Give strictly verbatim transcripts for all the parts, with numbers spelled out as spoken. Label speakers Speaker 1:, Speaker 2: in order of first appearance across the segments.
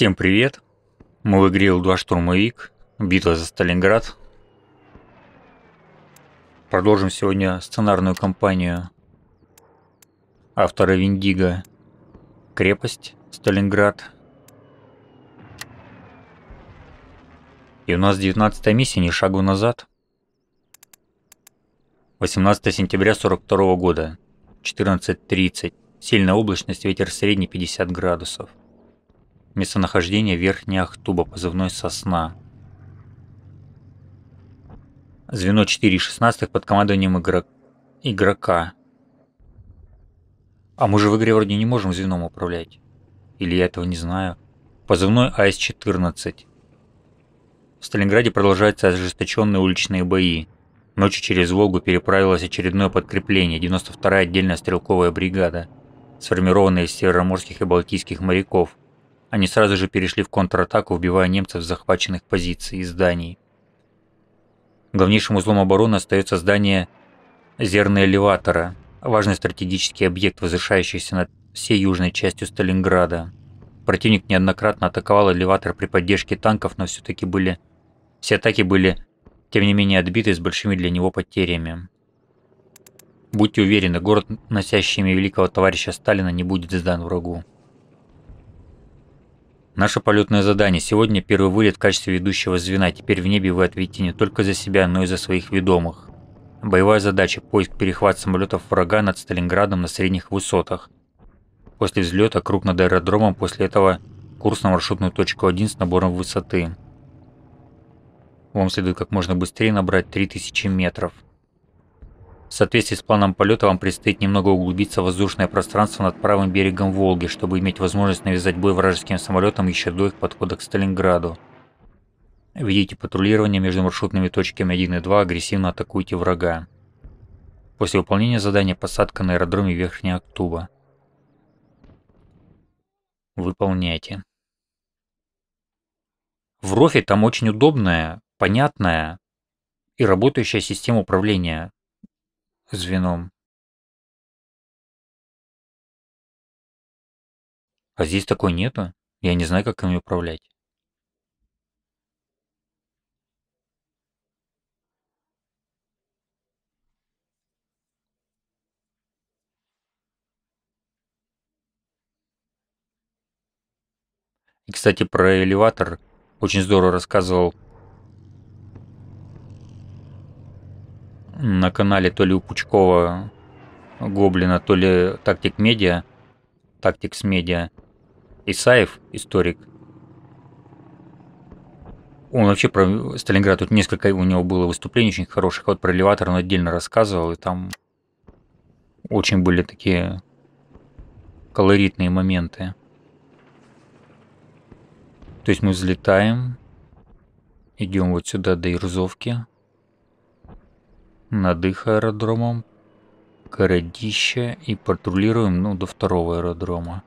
Speaker 1: Всем привет! Мы в игре Ил два Штурмовик. Битва за Сталинград. Продолжим сегодня сценарную кампанию автора Виндиго «Крепость Сталинград». И у нас девятнадцатая миссия, ни шагу назад. восемнадцатое сентября сорок второго года, четырнадцать тридцать. Сильная облачность, ветер средний пятьдесят градусов. Местонахождение Верхняя Ахтуба, позывной «Сосна». Звено четыре шестнадцать под командованием игрок... игрока. А мы же в игре вроде не можем звеном управлять. Или я этого не знаю. Позывной А С четырнадцать. В Сталинграде продолжаются ожесточенные уличные бои. Ночью через Волгу переправилось очередное подкрепление, девяносто вторая отдельная стрелковая бригада, сформированная из североморских и балтийских моряков. Они сразу же перешли в контратаку, убивая немцев с захваченных позиций и зданий. Главнейшим узлом обороны остается здание зерна элеватора, важный стратегический объект, возвышающийся над всей южной частью Сталинграда. Противник неоднократно атаковал элеватор при поддержке танков, но все-таки были... все атаки были, тем не менее, отбиты с большими для него потерями. Будьте уверены, город, носящий имя великого товарища Сталина, не будет сдан врагу. Наше полетное задание. Сегодня первый вылет в качестве ведущего звена. Теперь в небе вы ответите не только за себя, но и за своих ведомых. Боевая задача. Поиск, перехват самолетов врага над Сталинградом на средних высотах. После взлета круг над аэродромом, после этого курс на маршрутную точку один с набором высоты. Вам следует как можно быстрее набрать три тысячи метров. В соответствии с планом полета вам предстоит немного углубиться в воздушное пространство над правым берегом Волги, чтобы иметь возможность навязать бой вражеским самолетам еще до их подхода к Сталинграду. Ведите патрулирование между маршрутными точками один и два, агрессивно атакуйте врага. После выполнения задания посадка на аэродроме Верхняя Ахтуба. Выполняйте. В РОФе там очень удобная, понятная и работающая система управления звеном. А здесь такой нету. Я не знаю, как ими управлять. И, кстати, про элеватор очень здорово рассказывал на канале то ли у Пучкова Гоблина, то ли Тактик Медиа, Тактикс Медиа, Исаев, историк. Он вообще про Сталинград, тут несколько у него было выступлений очень хороших, вот про элеватор он отдельно рассказывал, и там очень были такие колоритные моменты. То есть мы взлетаем, идем вот сюда до Ирзовки, над их аэродромом, Городище, и патрулируем, ну, до второго аэродрома.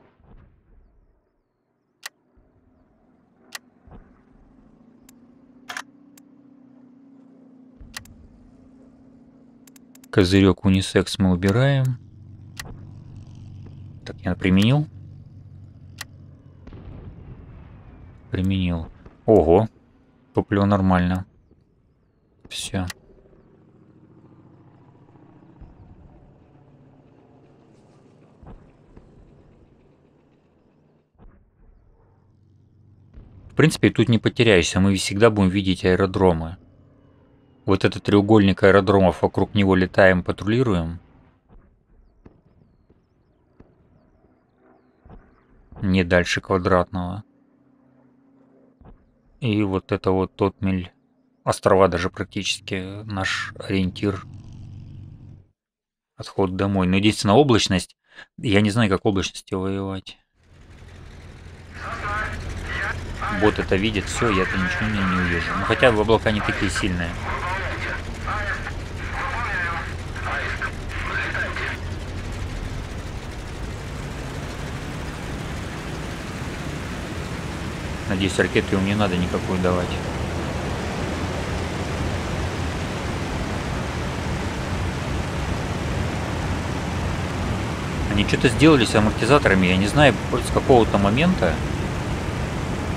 Speaker 1: Козырек унисекс мы убираем. Так, я применил. Применил. Ого, топливо нормально. Все. В принципе, тут не потеряешься, мы всегда будем видеть аэродромы. Вот этот треугольник аэродромов, вокруг него летаем, патрулируем. Не дальше квадратного. И вот это вот Тотмель, острова даже практически наш ориентир. Отход домой. Но единственная облачность, я не знаю, как облачностью воевать. Бот это видит, все, я это ничего не, не увижу. Ну, хотя в облака не такие сильные. Надеюсь, ракеты им не надо никакую давать. Они что-то сделали с амортизаторами, я не знаю, с какого-то момента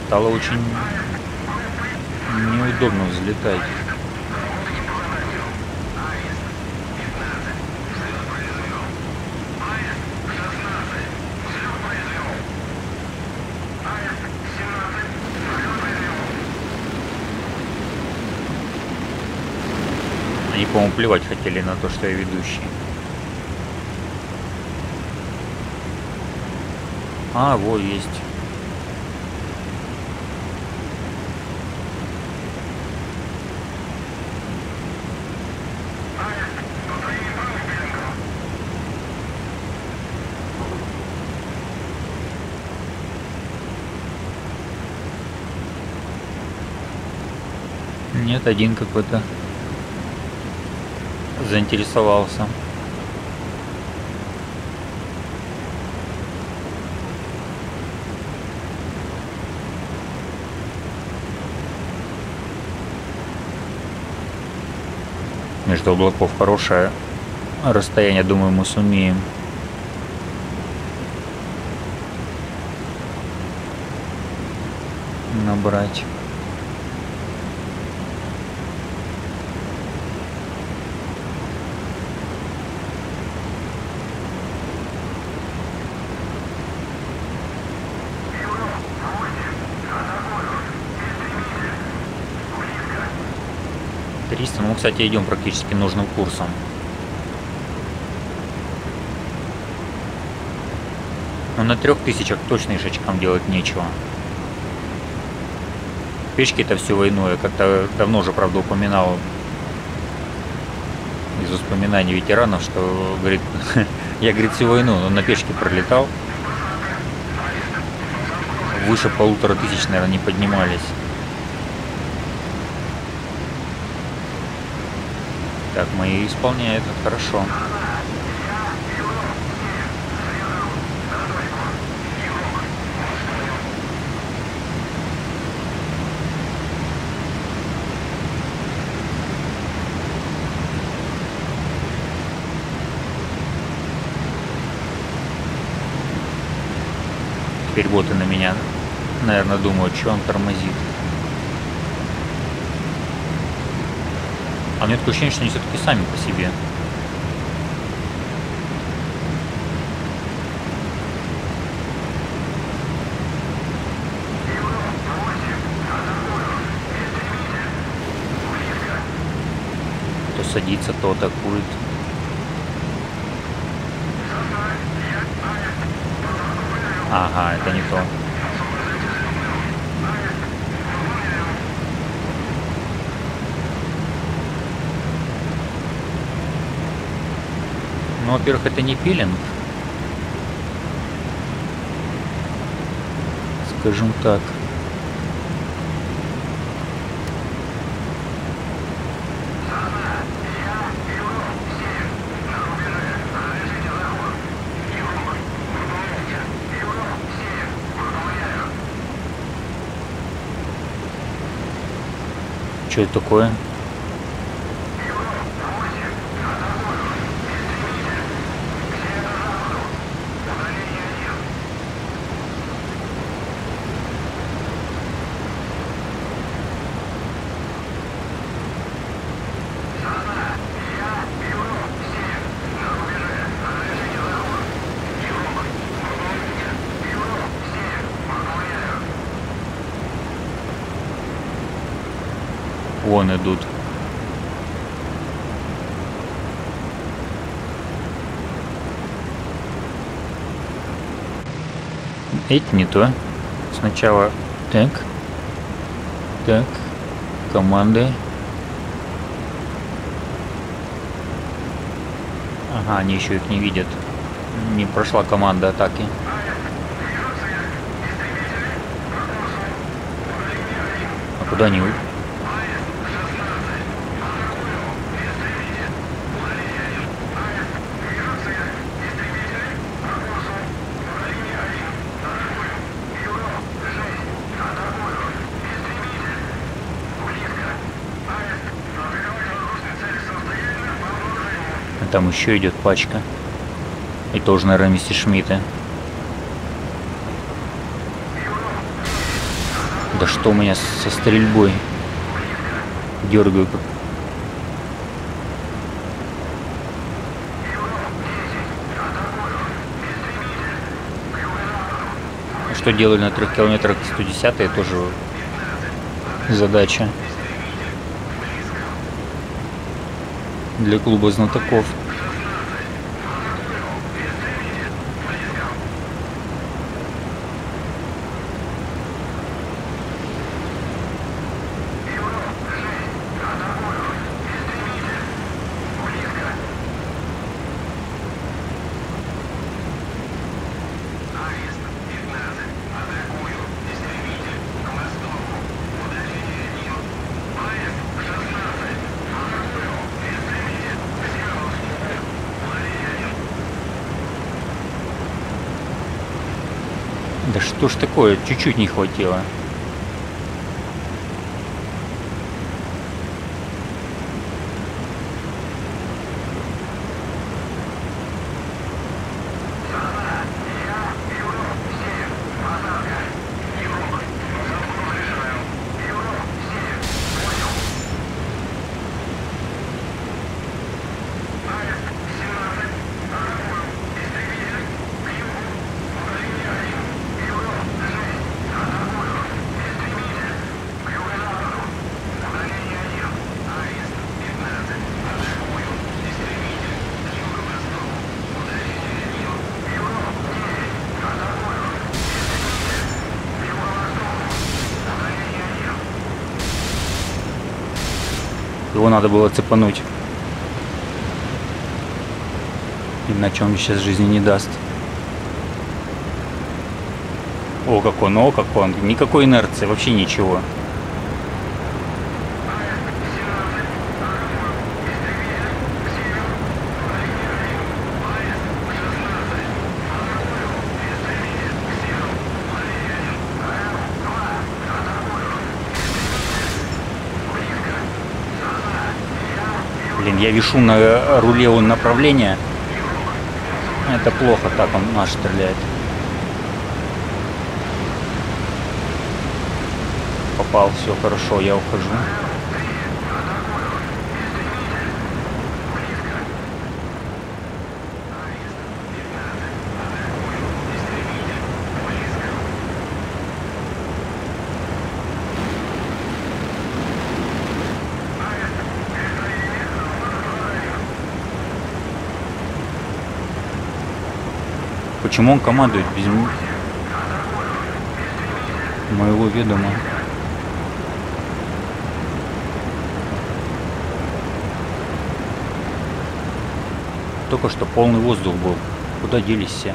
Speaker 1: стало очень неудобно взлетать. Они, по-моему, плевать хотели на то, что я ведущий. А, вот есть. Нет, один какой-то заинтересовался. Между облаков хорошее расстояние, думаю, мы сумеем набрать. триста, ну, кстати, идем практически нужным курсом. Но на трех тысячах точно ишачкам делать нечего. Печки это всю войну, я как-то давно уже, правда, упоминал из воспоминаний ветеранов, что, говорит, я, говорит, всю войну но на печке пролетал. Выше полутора тысяч, наверное, не поднимались. Так, мои исполняют, это хорошо. Теперь боты на меня, наверное, думают, что он тормозит. А у меня такое ощущение, что они все-таки сами по себе. То садится, то атакует. Ага, это не то. Ну, во-первых, это не пилинг. Скажем так. Что это такое? Вон идут. Это не то. Сначала так. Так. Команды. Ага, они еще их не видят. Не прошла команда атаки. А куда они? Там еще идет пачка. И тоже, наверное, мессершмитты. Да что у меня со стрельбой? Дергаю как. Что делали на трех километрах сто десятые, тоже задача для клуба знатоков. Да что ж такое, чуть-чуть не хватило. Его надо было цепануть. Иначе он мне сейчас жизни не даст. О, как он, о, как он. Никакой инерции, вообще ничего. Блин, я вишу на руле он направления. Это плохо, так он наш стреляет. Попал, все хорошо, я ухожу. Почему он командует без моего ведома? Только что полный воздух был. Куда делись все?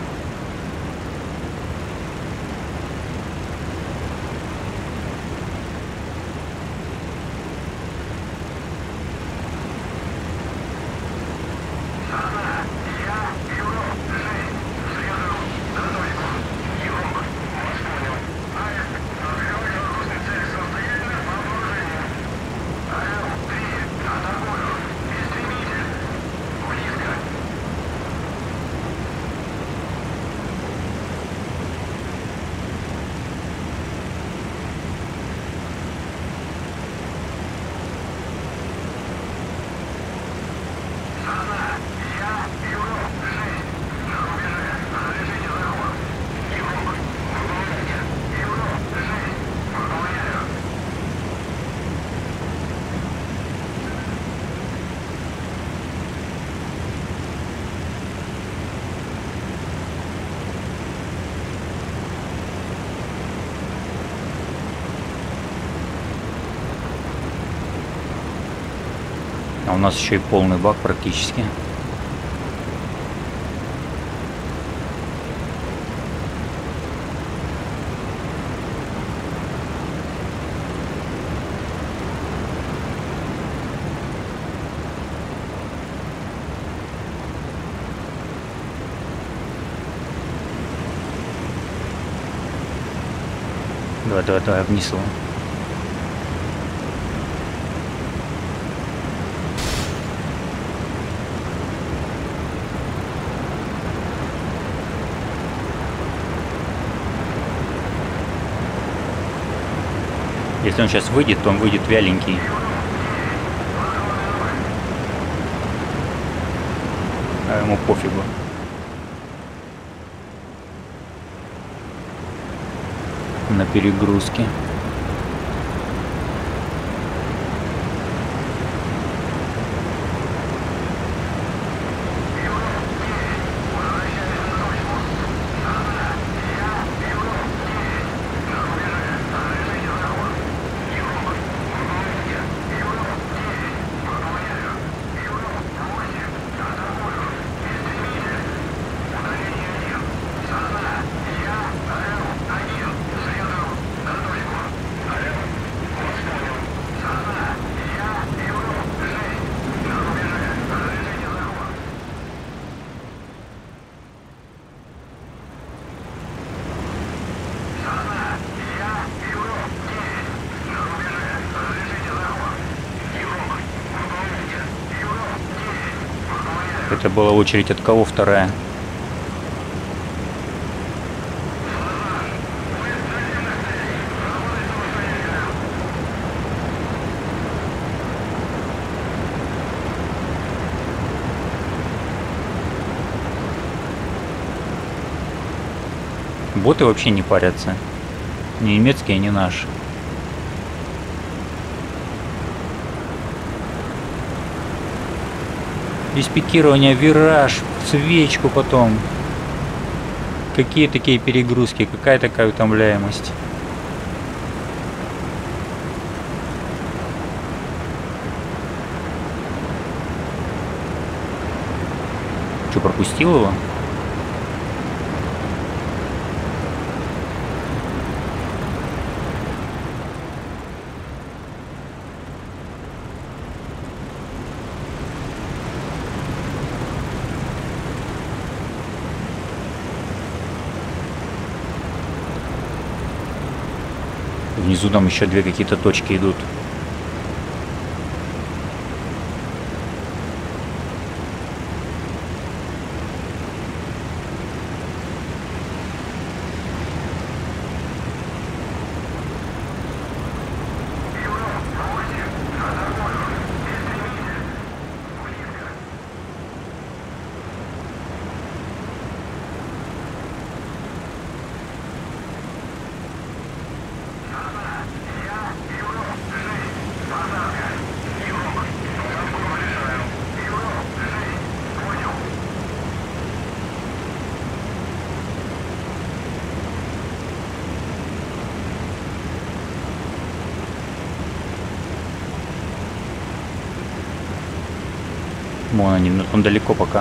Speaker 1: А у нас еще и полный бак практически. Давай, давай, давай, вниз его. Если он сейчас выйдет, то он выйдет вяленький. А ему пофигу. На перегрузке. Это была очередь от кого вторая? Боты вообще не парятся. Ни немецкие, ни наши. Без пикирования вираж, свечку потом. Какие такие перегрузки, какая такая утомляемость. Что, пропустил его? Внизу там еще две какие-то точки идут. Вон они, но он далеко пока.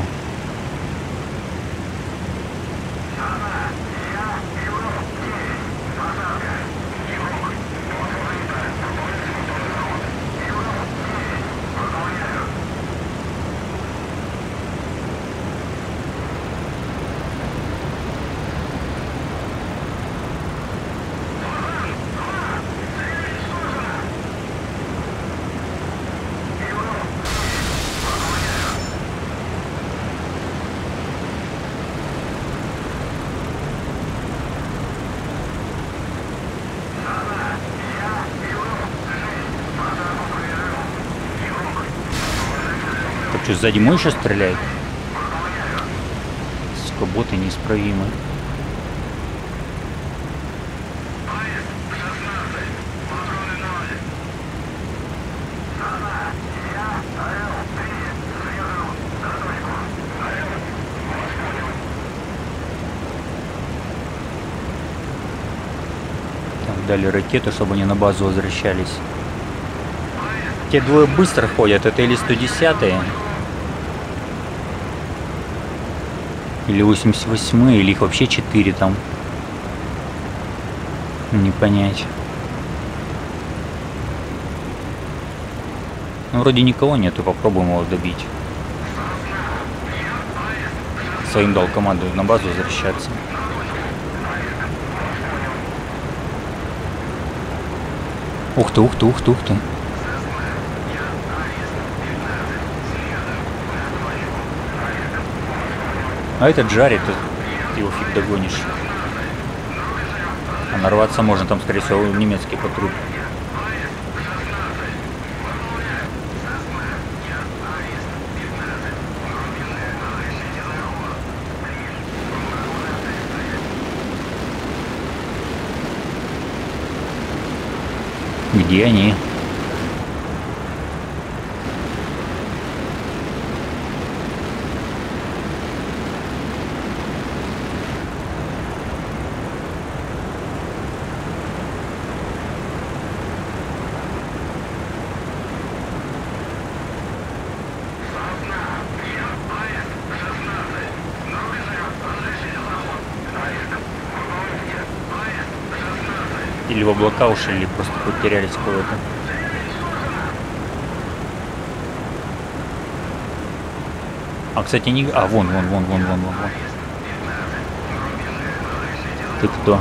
Speaker 1: Что, сзади мой еще стреляет? Сука, боты неисправимы. Там дали ракеты, чтобы они на базу возвращались. Те двое быстро ходят, это или сто десятые. Или восемьдесят восьмые, или их вообще четыре там. Не понять. Ну, вроде никого нету, попробуем его добить. Своим дал команду на базу возвращаться. Ух ты, ух ты, ух ты, ух ты. А этот жарит, его фиг догонишь. А нарваться можно, там, скорее всего, немецкий патруль. Где они? Или в облака ушли, или просто потерялись кого-то. А, кстати, не... А, вон, вон, вон, вон, вон, вон. Ты кто?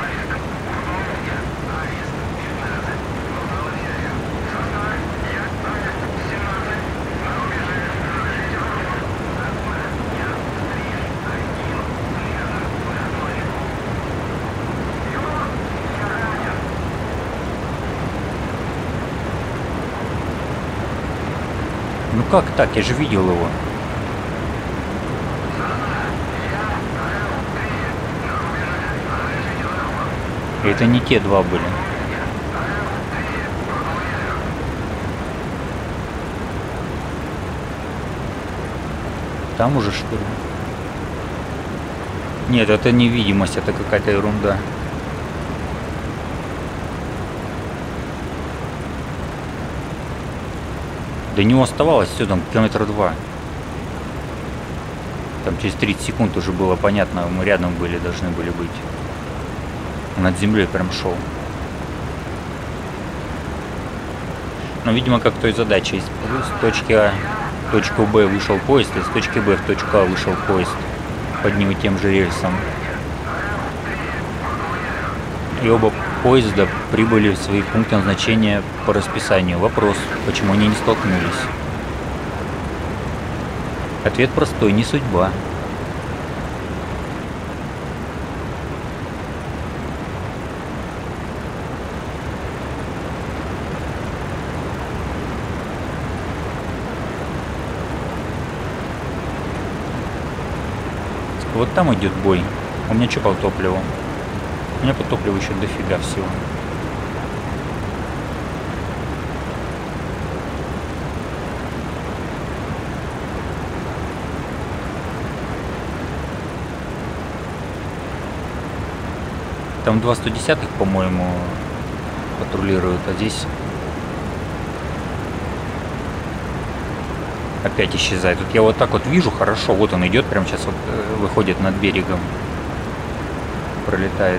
Speaker 1: Ну как так? Я же видел его. Это не те два были. Там уже что ли? Нет, это невидимость, это какая-то ерунда. До него оставалось все там километра два. Там через тридцать секунд уже было понятно, мы рядом были, должны были быть. Над землей прям шел. Но, видимо, как той задачи. Из точки А в точку Б вышел поезд, из точки Б в точку А вышел поезд под одним и тем же рельсом. И оба поезда прибыли в свои пункты назначения по расписанию. Вопрос, почему они не столкнулись? Ответ простой, не судьба. Вот там идет бой. У меня что по топливу? У меня по топливу еще дофига всего. Там два сто десятых, по-моему, патрулируют, а здесь опять исчезает. Тут я вот так вот вижу хорошо, вот он идет, прямо сейчас вот э, выходит над берегом, пролетает.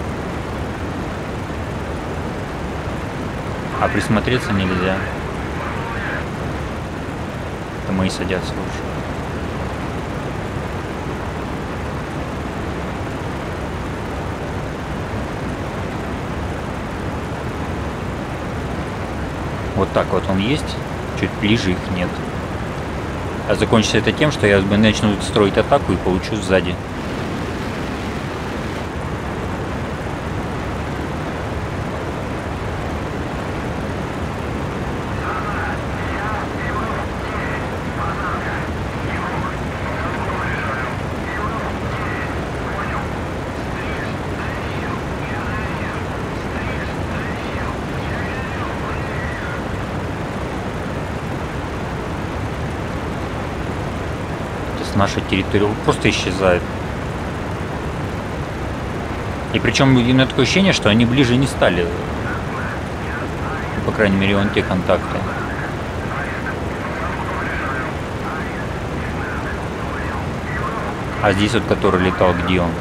Speaker 1: А присмотреться нельзя. Это мои садятся лучше. Вот так вот он есть, чуть ближе их нет. А закончится это тем, что я начну строить атаку и получу сзади. Наша территория просто исчезает. И причем у меня такое ощущение, что они ближе не стали. По крайней мере, вон те контакты. А здесь вот, который летал, где он?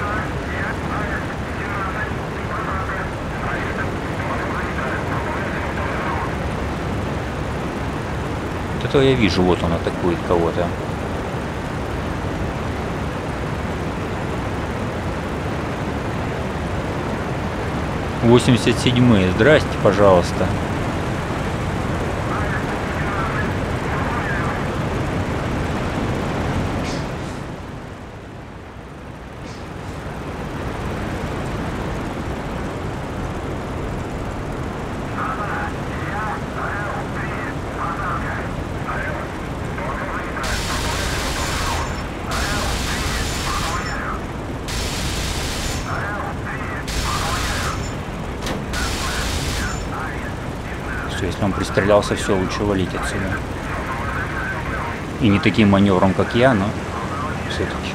Speaker 1: Вот это я вижу, вот он атакует кого-то. восемьдесят седьмые, здрасте, пожалуйста. Все, если он пристрелялся, все, лучше валить отсюда. И не таким маневром, как я, но все-таки.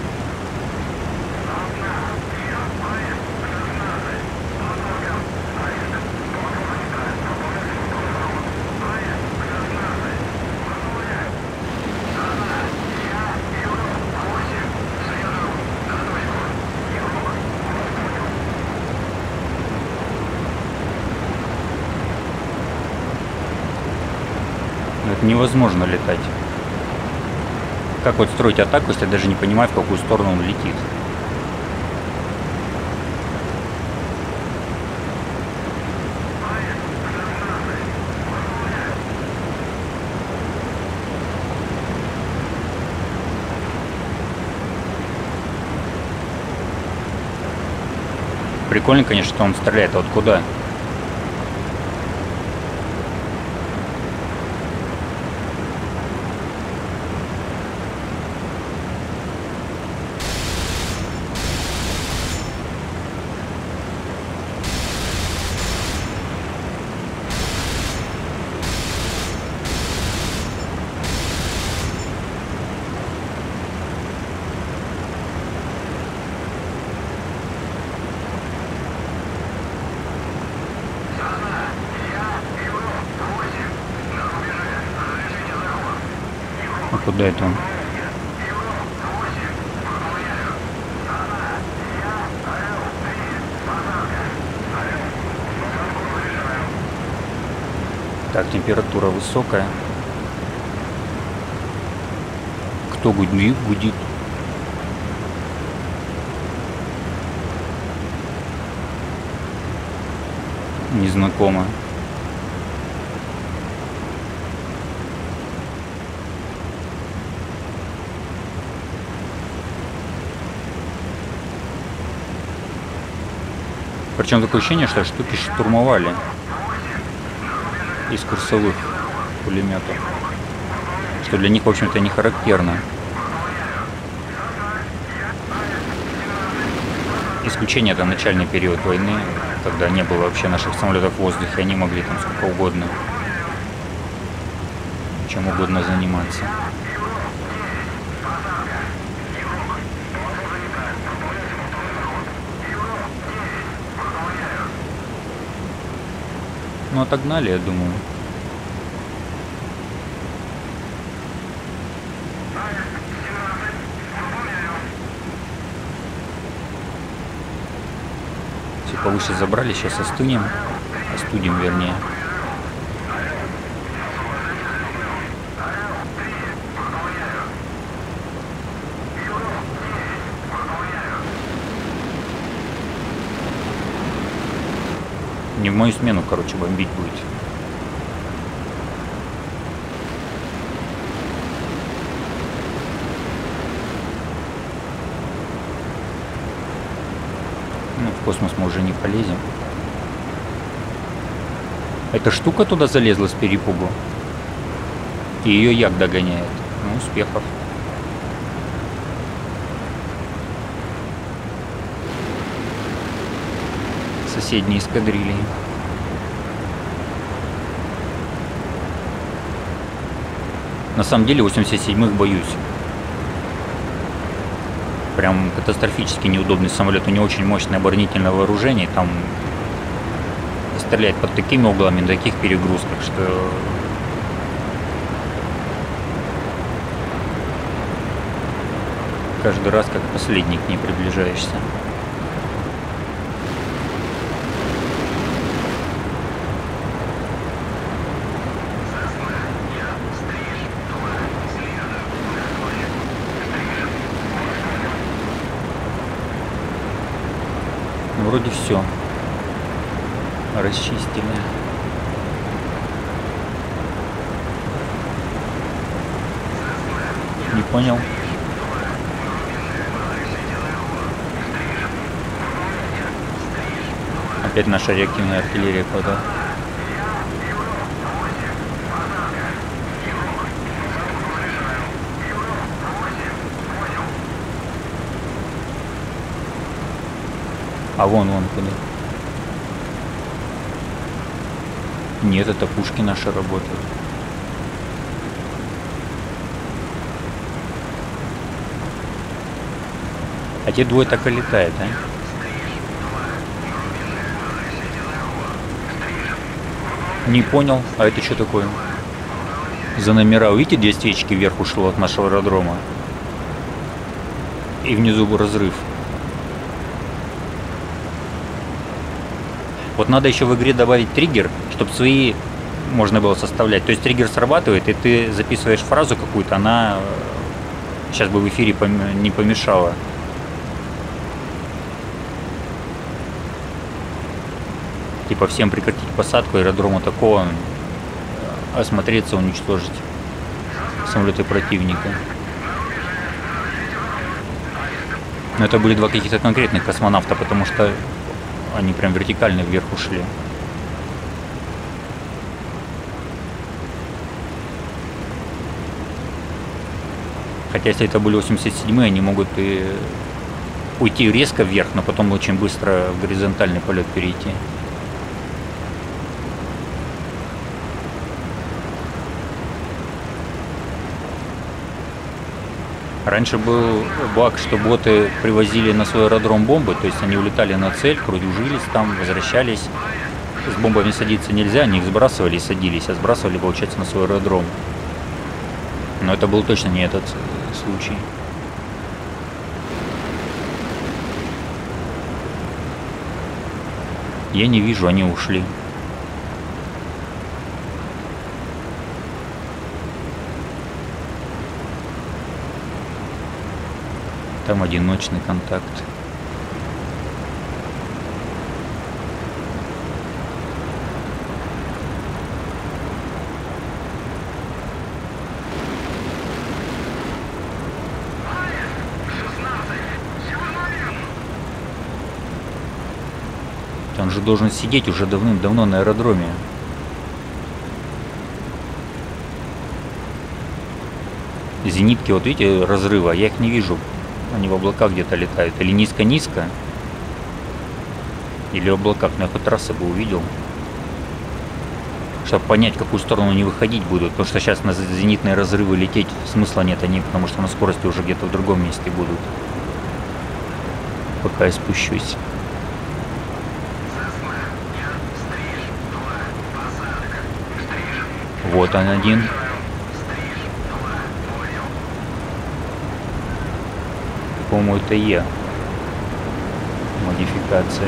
Speaker 1: Это невозможно летать. Как вот строить атаку, если я даже не понимаю, в какую сторону он летит? Прикольно, конечно, что он стреляет. А вот куда? А куда это он? Так, температура высокая. Кто гудит? Гудит. Незнакомо. Причем такое ощущение, что штуки штурмовали из курсовых пулеметов, что для них, в общем-то, не характерно. Исключение — это начальный период войны, когда не было вообще наших самолетов в воздухе, они могли там сколько угодно, чем угодно заниматься. Ну, отогнали, я думаю. Все повыше забрали, сейчас остынем. Остудим, вернее. Не в мою смену, короче, бомбить будет. Ну, в космос мы уже не полезем. Эта штука туда залезла с перепугу. И ее як догоняет. Ну, успехов. Соседние эскадрильи. На самом деле восемьдесят седьмых боюсь. Прям катастрофически неудобный самолет. У него очень мощное оборонительное вооружение. Там стреляет под такими углами, на таких перегрузках, что каждый раз как последний к ней приближаешься. Вроде все расчистили. Не понял. Опять наша реактивная артиллерия подала. А вон, вон куда. Нет, это пушки наши работают. А те двое так и летают, а? Не понял. А это что такое? За номера. Видите, две свечки вверх ушло от нашего аэродрома. И внизу разрыв. Вот надо еще в игре добавить триггер, чтобы свои можно было составлять. То есть триггер срабатывает, и ты записываешь фразу какую-то, она сейчас бы в эфире не помешала. Типа всем прекратить посадку аэродрому такого, осмотреться, уничтожить самолеты противника. Но это были два каких-то конкретных космонавта, потому что они прям вертикально вверх ушли. Хотя если это были восемьдесят седьмые, они могут и уйти резко вверх, но потом очень быстро в горизонтальный полет перейти. Раньше был баг, что боты привозили на свой аэродром бомбы, то есть они улетали на цель, кружились там, возвращались. С бомбами садиться нельзя, они их сбрасывали и садились, а сбрасывали, получается, на свой аэродром. Но это был точно не этот случай. Я не вижу, они ушли. Там одиночный контакт. Он же должен сидеть уже давным-давно на аэродроме. Зенитки, вот видите, разрыва, я их не вижу. Они в облаках где-то летают. Или низко-низко, или в облаках. Но я хоть трассы бы увидел, чтобы понять, в какую сторону они выходить будут. Потому что сейчас на зенитные разрывы лететь смысла нет, они, потому что на скорости уже где-то в другом месте будут. Пока я спущусь. Вот он один. По-моему, это Е. Модификация.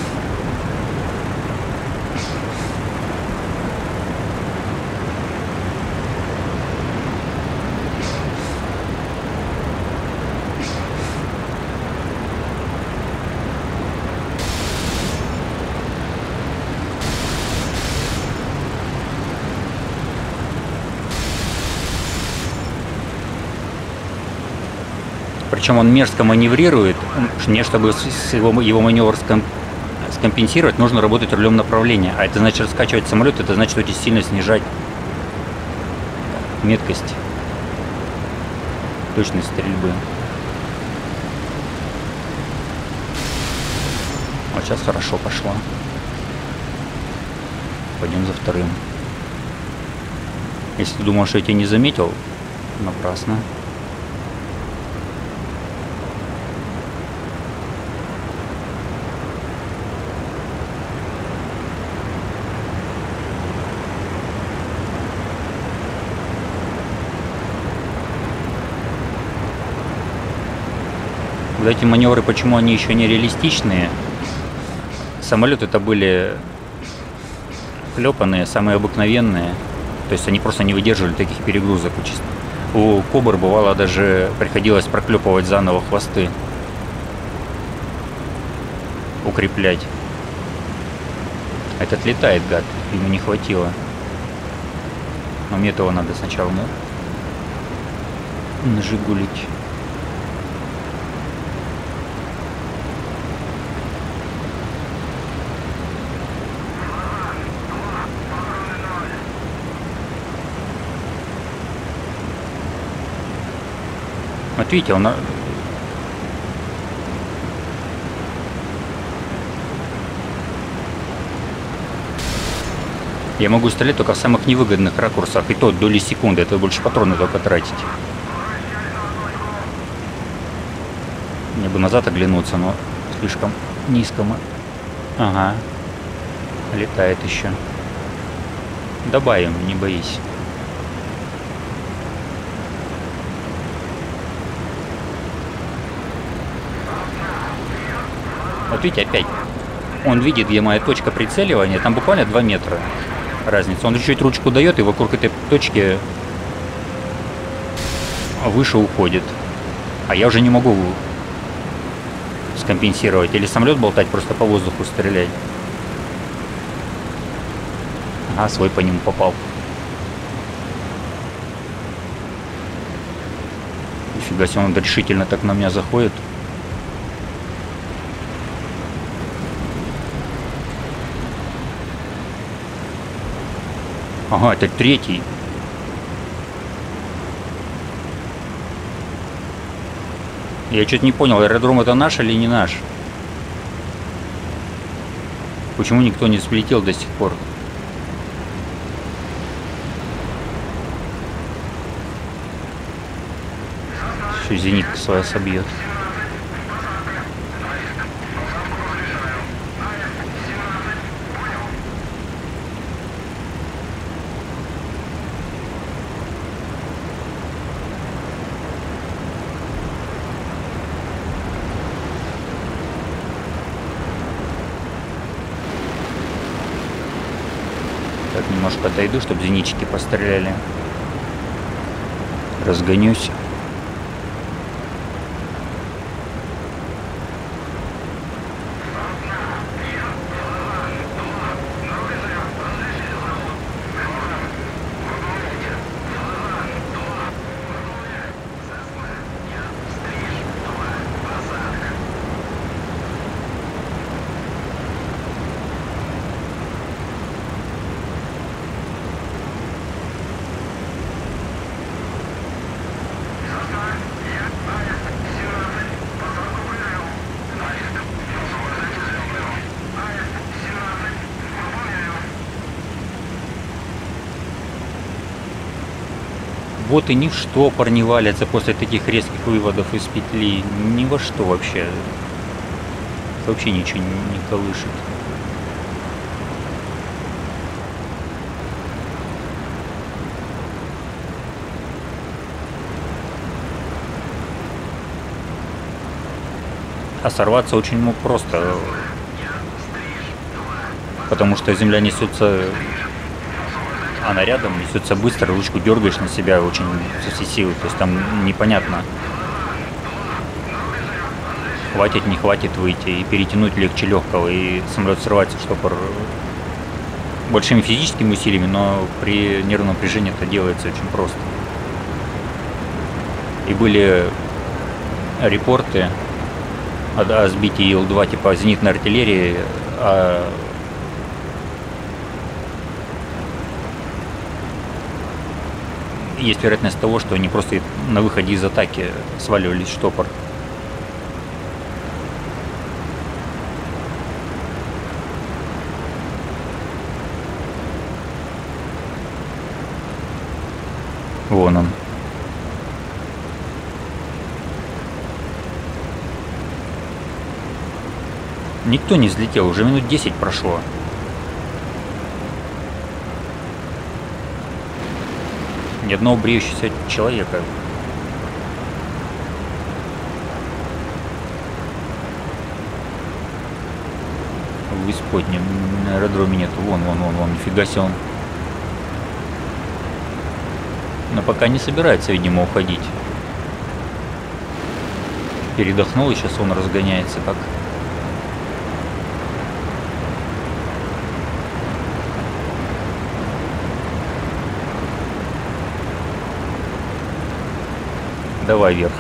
Speaker 1: Причем он мерзко маневрирует. Не чтобы его, его маневр скомпенсировать, нужно работать рулем направления. А это значит раскачивать самолет, это значит очень сильно снижать меткость, точность стрельбы. Вот сейчас хорошо пошло. Пойдем за вторым. Если ты думал, что я тебя не заметил, напрасно. Вот эти маневры, почему они еще не реалистичные? Самолеты это были клепанные, самые обыкновенные. То есть они просто не выдерживали таких перегрузок. У Кобр бывало даже приходилось проклепывать заново хвосты. Укреплять. Этот летает, гад. Ему не хватило. Но мне этого надо сначала, ну, нажигулить. Вот видите, он... Я могу стрелять только в самых невыгодных ракурсах, и то доли секунды, это больше патроны только тратить. Мне бы назад оглянуться, но слишком низко мы. Ага. Летает еще. Добавим, не боись. Вот видите, опять. Он видит, где моя точка прицеливания. Там буквально два метра разница. Он чуть-чуть ручку дает, и вокруг этой точки выше уходит. А я уже не могу скомпенсировать. Или самолет болтать, просто по воздуху стрелять. Ага, свой по нему попал. Нифига себе, он решительно так на меня заходит. Ага, это третий. Я что-то не понял, аэродром это наш или не наш? Почему никто не взлетел до сих пор? Еще зенитка своя собьет. Так, немножко отойду, чтобы зенитчики постреляли. Разгонюсь. Боты ни в что не валятся после таких резких выводов из петли. Ни во что вообще. Вообще ничего не, не колышет. А сорваться очень ну, просто. Потому что земля несется... Она рядом, несется быстро, ручку дергаешь на себя очень со всей силы. То есть там непонятно, хватит, не хватит выйти. И перетянуть легче легкого. И самолет срывается в штопор большими физическими усилиями, но при нервном напряжении это делается очень просто. И были репорты о, о сбитии Ил два типа зенитной артиллерии, о есть вероятность того, что они просто на выходе из атаки сваливались в штопор. Вон он. Никто не взлетел, уже минут десять прошло. Ни одного бреющегося человека. В исподнем на аэродроме нет. Вон, вон, вон, вон, нифига себе он. Но пока не собирается, видимо, уходить. Передохнул, и сейчас он разгоняется как. Давай вверх.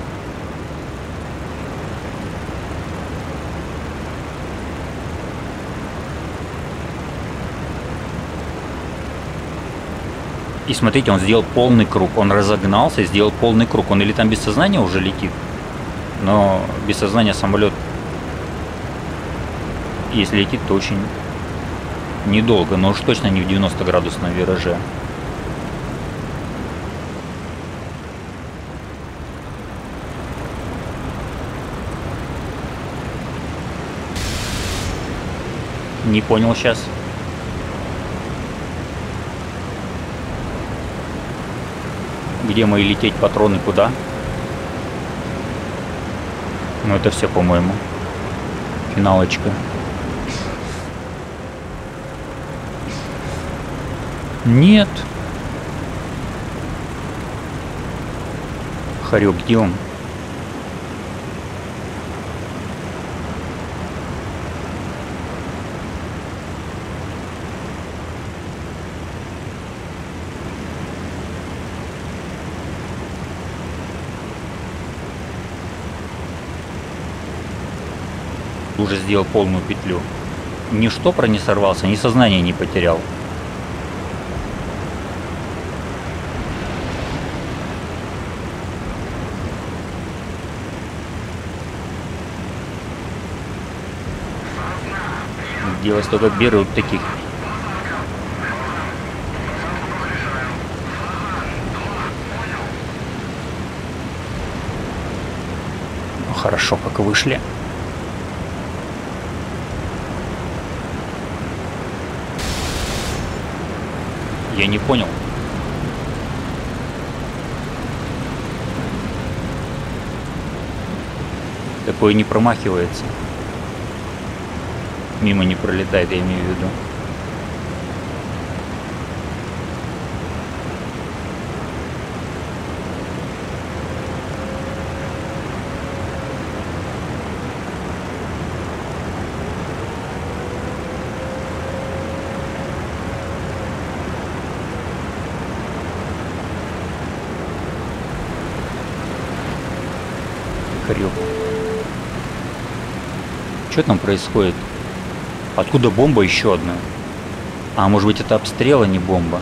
Speaker 1: И смотрите, он сделал полный круг. Он разогнался, сделал полный круг. Он или там без сознания уже летит, но без сознания самолет, если летит, то очень Недолго, но уж точно не в девяносто градусном вираже. Не понял сейчас. Где мои лететь патроны, куда? Ну это все, по-моему. Финалочка. Нет. Хорек, где он? Уже сделал полную петлю. Ни штопор не сорвался, ни сознание не потерял. Делать только берут таких. Ну, хорошо, как вышли. Я не понял. Такое не промахивается. Мимо не пролетает, я имею в виду. Хорек. Что там происходит? Откуда бомба еще одна? А может быть это обстрел, а не бомба?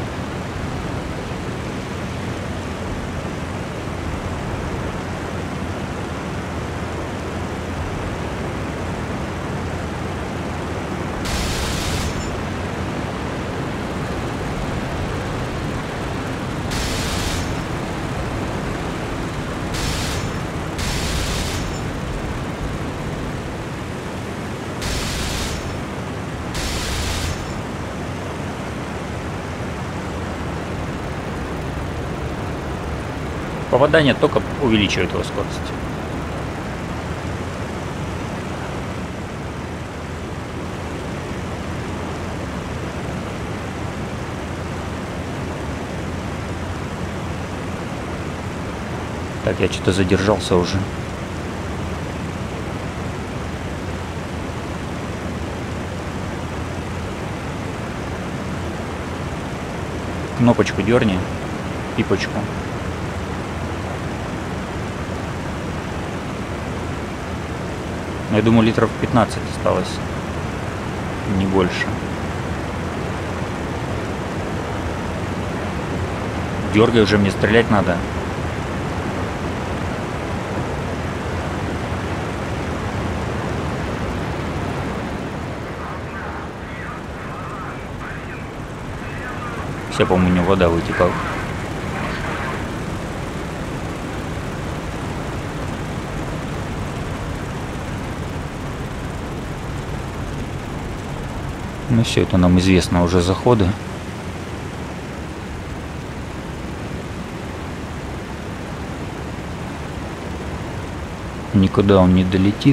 Speaker 1: Попадание только увеличивает его скорость. Так, я что-то задержался уже. Кнопочку дерни, пипочку. Я думаю, литров пятнадцать осталось. Не больше. Дергай уже, мне стрелять надо. Все, по-моему, у него вода вытекала. Ну все, это нам известно уже заходы. Никуда он не долетит.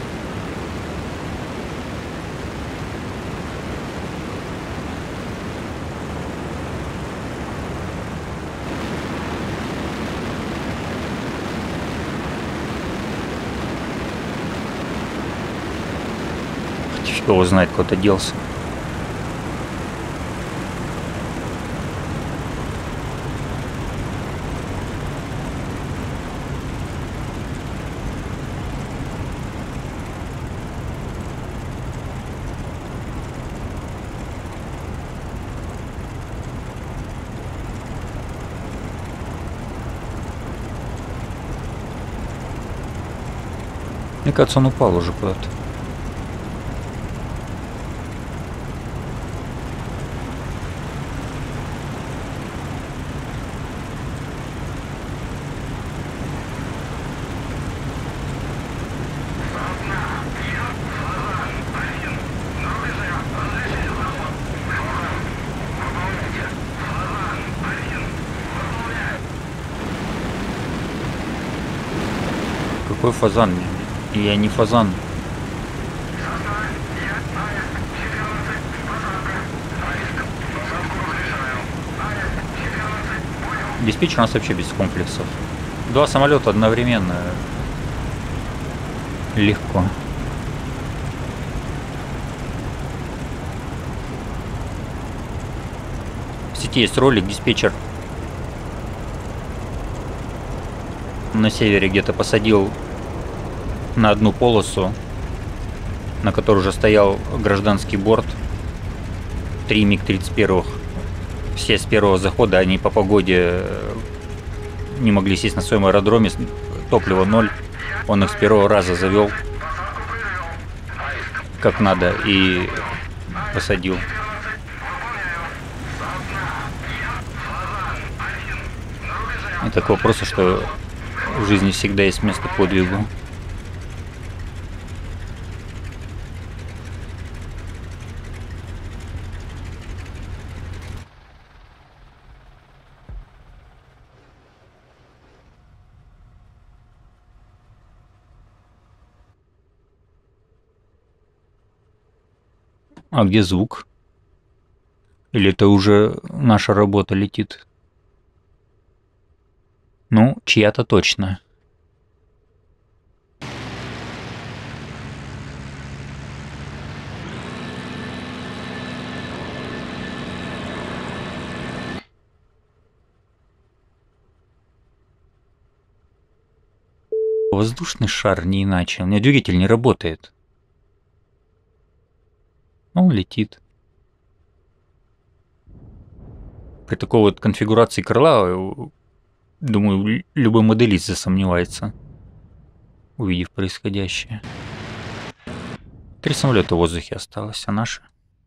Speaker 1: Хотя фиг его знает, куда-то делся. Мне кажется, он упал уже куда-то. Какой фазан? Я не фазан. Диспетчер у нас вообще без комплексов. Два самолета одновременно. Легко. В сети есть ролик, диспетчер на севере где-то посадил на одну полосу, на которой уже стоял гражданский борт, три миг тридцать один. Все с первого захода, они по погоде не могли сесть на своем аэродроме, топливо ноль. Он их с первого раза завел как надо и посадил. И такого вопроса, что в жизни всегда есть место подвигу. А где звук? Или это уже наша работа летит? Ну, чья-то точно. Воздушный шар не иначе. У меня двигатель не работает. Он летит. При такой вот конфигурации крыла, думаю, любой моделист засомневается, увидев происходящее. Три самолета в воздухе осталось, а наши?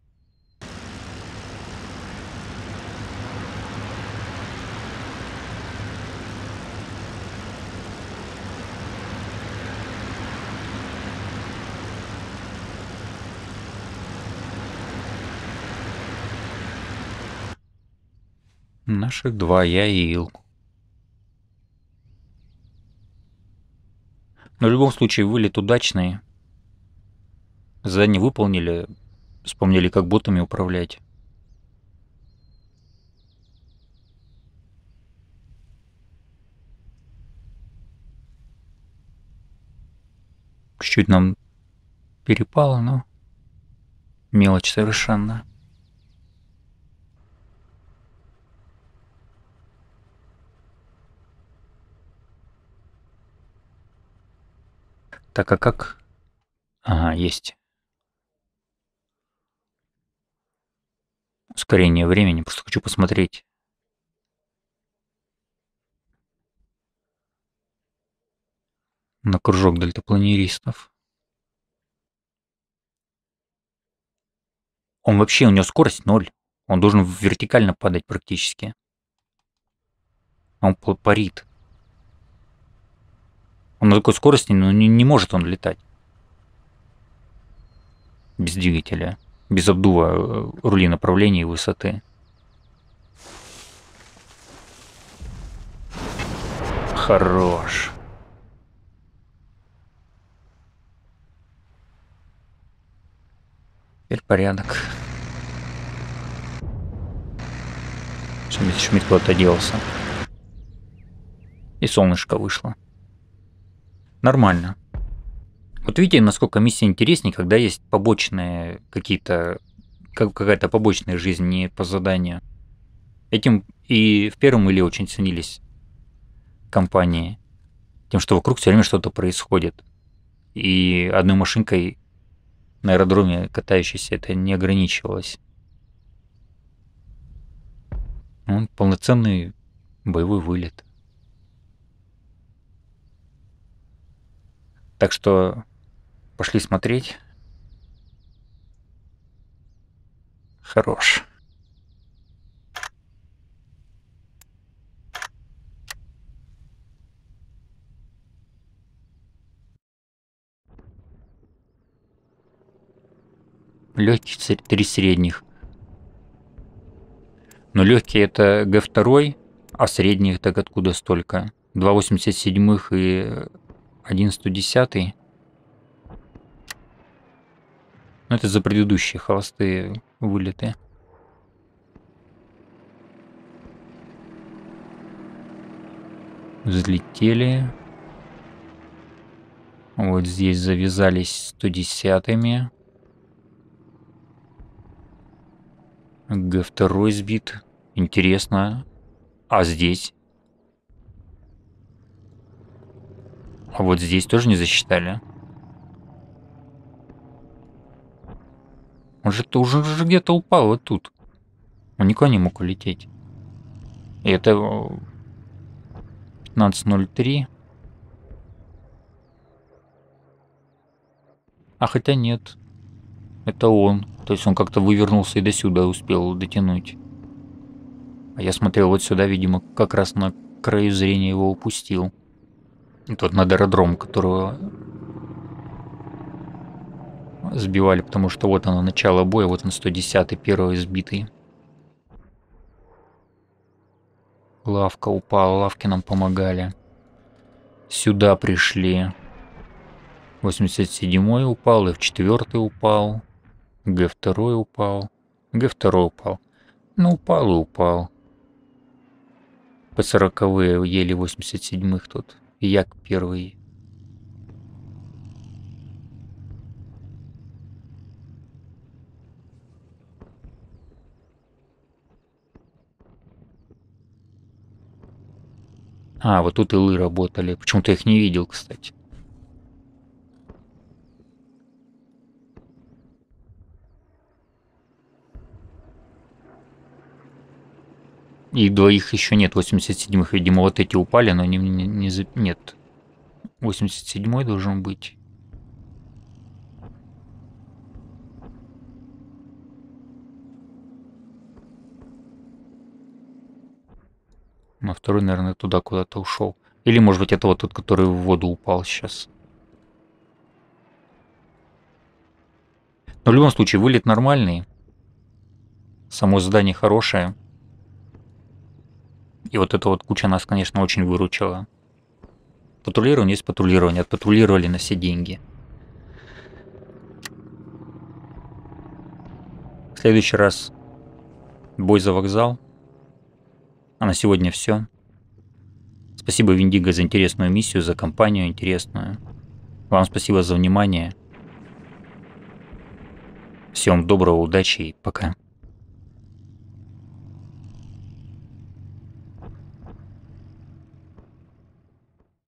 Speaker 1: Наших два, я и Ил. Но в любом случае вылет удачный. Задание выполнили, вспомнили, как ботами управлять. Чуть-чуть нам перепало, но мелочь совершенно. Так, а как? Ага, есть. Ускорение времени, просто хочу посмотреть. На кружок дельтапланеристов. Он вообще, у него скорость ноль. Он должен вертикально падать практически. Он парит. Он на такой скорости, ну, не, не может он летать. Без двигателя. Без обдува рули направления и высоты. Хорош. Теперь порядок. Шмидт, Шмидт куда-то делся. И солнышко вышло. Нормально. Вот видите, насколько миссия интереснее, когда есть побочные какие-то, как, какая-то побочная жизнь, не по заданию. Этим и в первом Иле очень ценились компании. Тем, что вокруг все время что-то происходит. И одной машинкой на аэродроме катающейся это не ограничивалось. Он полноценный боевой вылет. Так что пошли смотреть. Хорош. Легкий, три средних. Но легкие это Г два, а средних так откуда столько? два восемьдесят семь и один сто десятый. Ну, это за предыдущие холостые вылеты. Взлетели. Вот здесь завязались сто десятыми. Г два сбит. Интересно. А здесь? А вот здесь тоже не засчитали. Он же уже, уже где-то упал вот тут. Он никуда не мог улететь. И это пятнадцать ноль три. А хотя нет. Это он. То есть он как-то вывернулся и до сюда успел дотянуть. А я смотрел вот сюда, видимо, как раз на краю зрения его упустил. И тот над аэродром, которого сбивали, потому что вот оно начало боя, вот он сто десятый, первый сбитый. Лавка упала, лавки нам помогали. Сюда пришли. восемьдесят седьмой упал, эф четыре упал. Г два упал. Г два упал. Ну, упал и упал. По сороковые еле восемьдесят седьмых тут. Як первый. А, вот тут илы работали. Почему-то я их не видел, кстати. И двоих еще нет, восемьдесят седьмых, видимо, вот эти упали, но не, не, не за... нет. восемьдесят седьмой должен быть. А второй, наверное, туда куда-то ушел. Или, может быть, это вот тот, который в воду упал сейчас. Но в любом случае, вылет нормальный. Само задание хорошее. И вот эта вот куча нас, конечно, очень выручила. Патрулирование есть патрулирование. Отпатрулировали на все деньги. В следующий раз бой за вокзал. А на сегодня все. Спасибо Виндиго за интересную миссию, за компанию интересную. Вам спасибо за внимание. Всем доброго, удачи и пока.